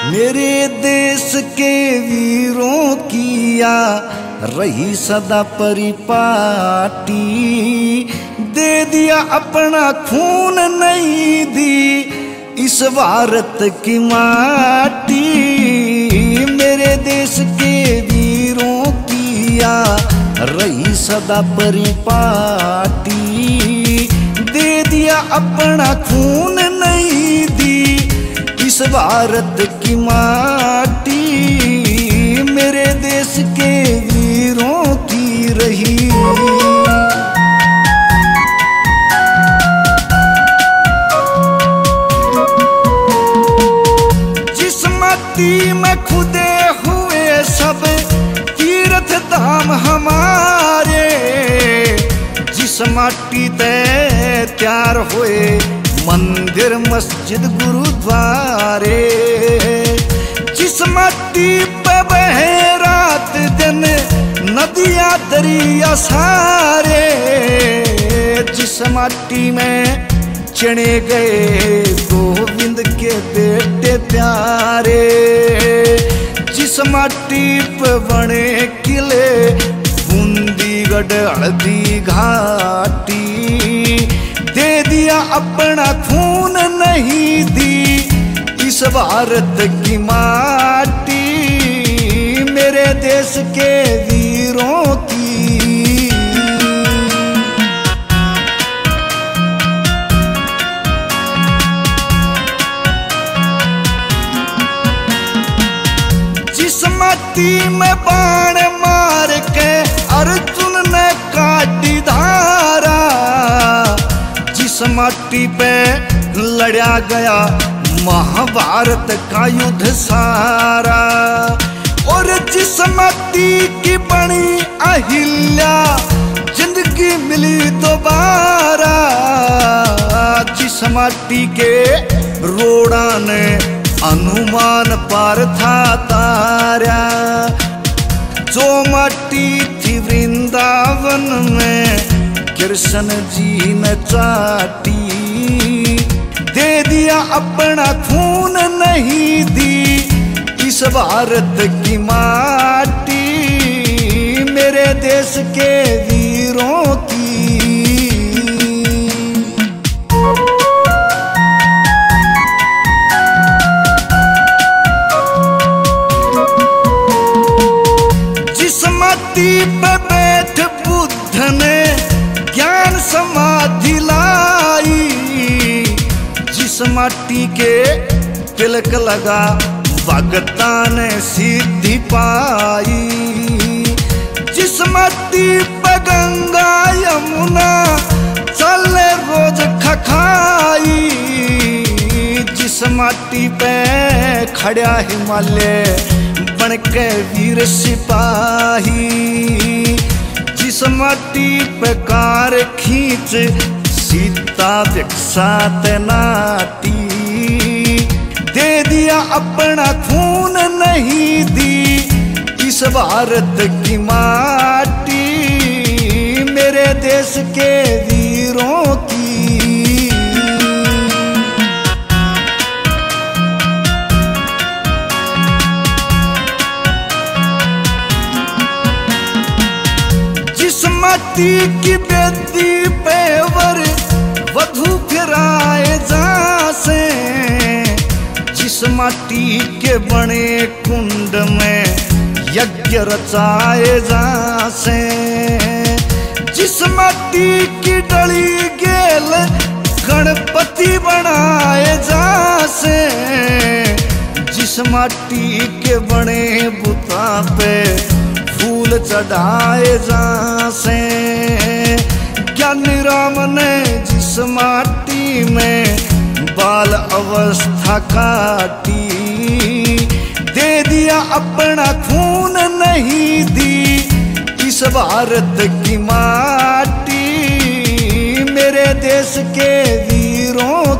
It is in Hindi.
मेरे देश के वीरों किया रही सदा परिपाटी, दे दिया अपना खून नहीं दी इस भारत की माटी। मेरे देश के वीरों किया रही सदा परिपाटी, दे दिया अपना खून नहीं दी इस भारत की माटी। मेरे देश के वीरों की रही जिस माटी में खुदे हुए सब तीर्थ धाम हमारे, जिस माटी ते तैयार हुए मंदिर मस्जिद गुरुद्वारे, जिस माटी पे बहे रात दिन नदियां दरिया सारे, जिस माटी में चने गए गोविंद के बेटे प्यारे, जिस माटी पे बने किले बूंदीगढ़ हल्दी घाटी, दे दिया अपना खून नहीं दी इस भारत की माटी। मेरे देश के वीरों की जिस माटी में बाण मार के अर्जुन ने काटी धारा, जिस माटी पे लड़ा गया महाभारत का युद्ध सारा, और जिस माटी की बनी अहिल्या जिंदगी मिली दोबारा, जिस माटी के रोड़ा ने अनुमान पार था तारा, जो माटी थी वृंदावन में कृष्ण जी ने चाटी, दे दिया अपना खून नहीं दी इस भारत की माटी। मेरे देश के वीरों की जिस माटी पे बैठ बुद्ध ने ज्ञान समाधि लाई, जिस माटी के तिलक लगा भगता ने सिद्धि पाई, जिस माटी पे गंगा यमुना चले रोज खखाई, जिस माटी पे खड़ा हिमालय बन के वीर सिपाही, जिस माटी पे कार खींच सीता विकसात नाटी, दे दिया अपना खून नहीं दी इस भारत की माटी। मेरे देश के वीरों की जिस माटी की बेदी पे वर वधू फिराए जासे, जिस माटी के बने कुंड में यज्ञ रचाए जासे, जिस माटी की डली गेल गणपति बनाए जासे, जिस माटी के बने बुता पे फूल चढ़ाए जासे, ज्ञानी राम ने जिस माटी में बाल अवस्था काटी, दे दिया अपना खून नहीं दी इस भारत की माटी। मेरे देश के वीरों